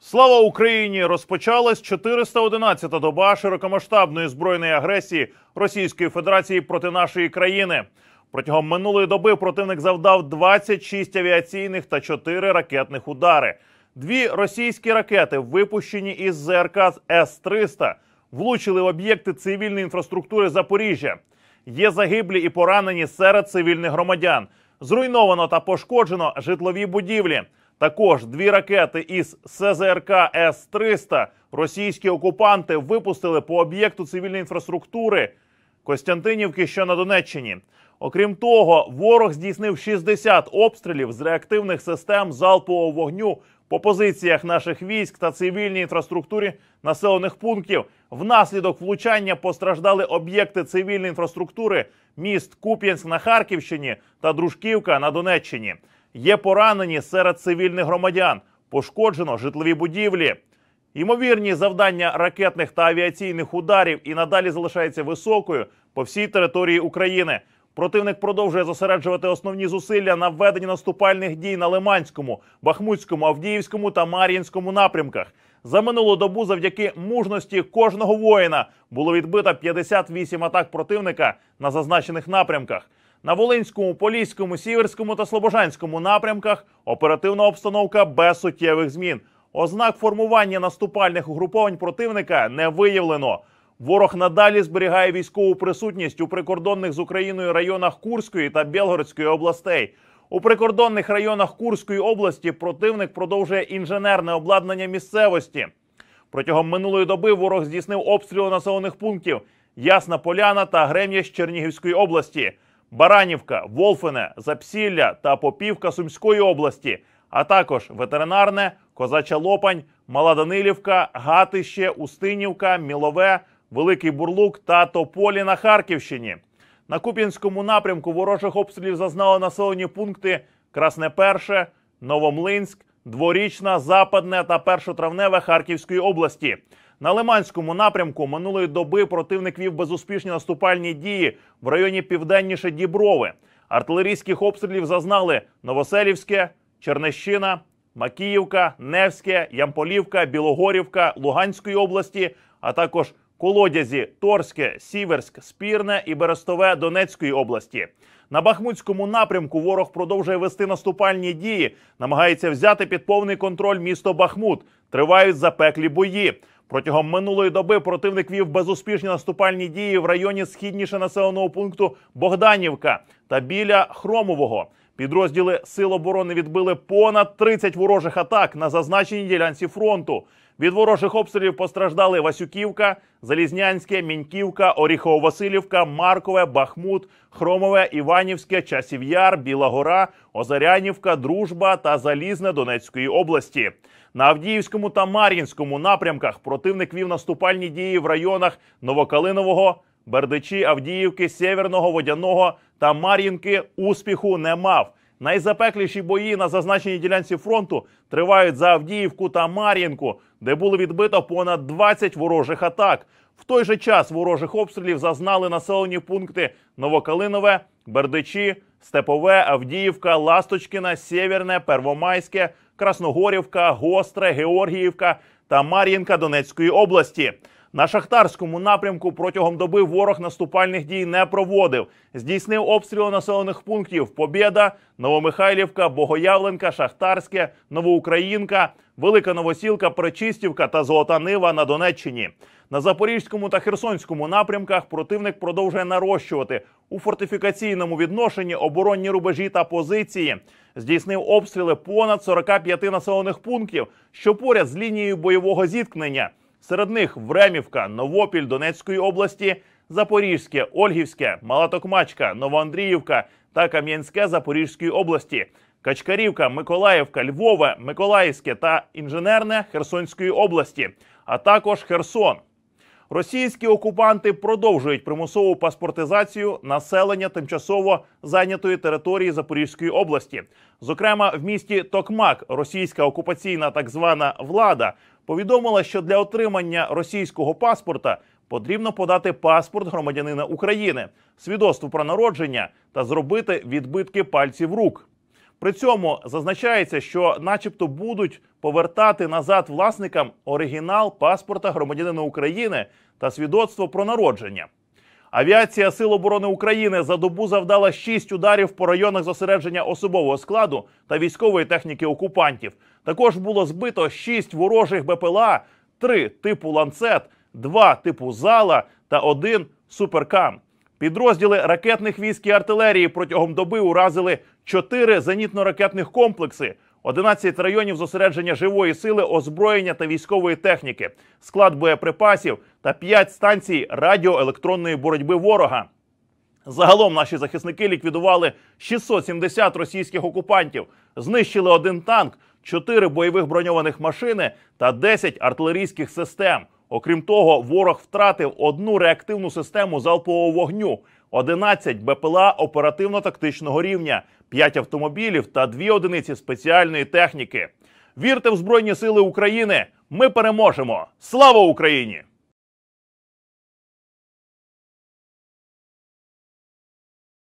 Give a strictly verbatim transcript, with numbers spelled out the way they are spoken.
Слава Україні! Розпочалась чотириста одинадцята доба широкомасштабної збройної агресії Російської Федерації проти нашої країни. Протягом минулої доби противник завдав двадцять шість авіаційних та чотири ракетних удари. Дві російські ракети, випущені із ЗРК С триста, влучили в об'єкти цивільної інфраструктури Запоріжжя. Є загиблі і поранені серед цивільних громадян. Зруйновано та пошкоджено житлові будівлі. Також дві ракети із С З Р К С триста російські окупанти випустили по об'єкту цивільної інфраструктури Костянтинівки, що на Донеччині. Окрім того, ворог здійснив шістдесят обстрілів з реактивних систем залпового вогню по позиціях наших військ та цивільній інфраструктурі населених пунктів. Внаслідок влучання постраждали об'єкти цивільної інфраструктури міст Куп'янськ на Харківщині та Дружківка на Донеччині. Є поранені серед цивільних громадян. Пошкоджено житлові будівлі. Ймовірність завдання ракетних та авіаційних ударів і надалі залишається високою по всій території України. Противник продовжує зосереджувати основні зусилля на введенні наступальних дій на Лиманському, Бахмутському, Авдіївському та Мар'їнському напрямках. За минулу добу завдяки мужності кожного воїна було відбито п'ятдесят вісім атак противника на зазначених напрямках. На Волинському, Поліському, Сіверському та Слобожанському напрямках оперативна обстановка без суттєвих змін. Ознак формування наступальних угруповань противника не виявлено. Ворог надалі зберігає військову присутність у прикордонних з Україною районах Курської та Білгородської областей. У прикордонних районах Курської області противник продовжує інженерне обладнання місцевості. Протягом минулої доби ворог здійснив обстріли населених пунктів Ясна Поляна та Грем'яч Чернігівської області, Баранівка, Волфине, Запсілля та Попівка Сумської області, а також Ветеринарне, Козача Лопань, Мала Данилівка, Гатище, Устинівка, Мілове, Великий Бурлук та Тополі на Харківщині. На Куп'янському напрямку ворожих обстрілів зазнали населені пункти Красне Перше, Новомлинськ, Дворічна, Западне та Першотравневе Харківської області. На Лиманському напрямку минулої доби противник вів безуспішні наступальні дії в районі південніше Діброви. Артилерійських обстрілів зазнали Новоселівське, Чернещина, Макіївка, Невське, Ямполівка, Білогорівка Луганської області, а також Колодязі, Торське, Сіверськ, Спірне і Берестове Донецької області. На Бахмутському напрямку ворог продовжує вести наступальні дії, намагається взяти під повний контроль місто Бахмут. Тривають запеклі бої. Протягом минулої доби противник вів безуспішні наступальні дії в районі східніше населеного пункту Богданівка та біля Хромового. Підрозділи Сил оборони відбили понад тридцять ворожих атак на зазначеній ділянці фронту. Від ворожих обстрілів постраждали Васюківка, Залізнянське, Міньківка, Оріхово-Василівка, Маркове, Бахмут, Хромове, Іванівське, Часів Яр, Біла Гора, Озарянівка, Дружба та Залізне Донецької області. На Авдіївському та Мар'їнському напрямках противник вів наступальні дії в районах Новокалинового, Бердичі, Авдіївки, Сєвєрного, Водяного та Мар'їнки успіху не мав. Найзапекліші бої на зазначеній ділянці фронту тривають за Авдіївку та Мар'їнку, де було відбито понад двадцять ворожих атак. В той же час ворожих обстрілів зазнали населені пункти Новокалинове, Бердичі, Степове, Авдіївка, Ласточкіна, Сєвєрне, Первомайське, Красногорівка, Гостре, Георгіївка та Мар'їнка Донецької області. На Шахтарському напрямку протягом доби ворог наступальних дій не проводив. Здійснив обстріли населених пунктів Побєда, Новомихайлівка, Богоявленка, Шахтарське, Новоукраїнка, Велика Новосілка, Пречистівка та Золота Нива на Донеччині. На Запорізькому та Херсонському напрямках противник продовжує нарощувати у фортифікаційному відношенні оборонні рубежі та позиції. Здійснив обстріли понад сорока п'яти населених пунктів, що поряд з лінією бойового зіткнення. Серед них Времівка, Новопіль Донецької області, Запорізьке, Ольгівське, Мала Токмачка, Новоандріївка та Кам'янське Запорізької області, Качкарівка, Миколаївка, Львове, Миколаївське та Інженерне Херсонської області, а також Херсон. Російські окупанти продовжують примусову паспортизацію населення тимчасово зайнятої території Запорізької області. Зокрема, в місті Токмак російська окупаційна так звана влада повідомила, що для отримання російського паспорта потрібно подати паспорт громадянина України, свідоцтво про народження та зробити відбитки пальців рук. При цьому зазначається, що начебто будуть повертати назад власникам оригінал паспорта громадянина України та свідоцтво про народження. Авіація Сил оборони України за добу завдала шість ударів по районах зосередження особового складу та військової техніки окупантів. Також було збито шість ворожих БПЛА, три типу «Ланцет», два типу «Зала» та один «Суперкам». Підрозділи ракетних військ і артилерії протягом доби уразили чотири зенітно-ракетних комплекси, одинадцять районів зосередження живої сили, озброєння та військової техніки, склад боєприпасів та п'ять станцій радіоелектронної боротьби ворога. Загалом наші захисники ліквідували шістсот сімдесят російських окупантів, знищили один танк, чотири бойових броньованих машини та десять артилерійських систем. Окрім того, ворог втратив одну реактивну систему залпового вогню, одинадцять БПЛА оперативно-тактичного рівня, п'ять автомобілів та дві одиниці спеціальної техніки. Вірте в Збройні Сили України! Ми переможемо! Слава Україні!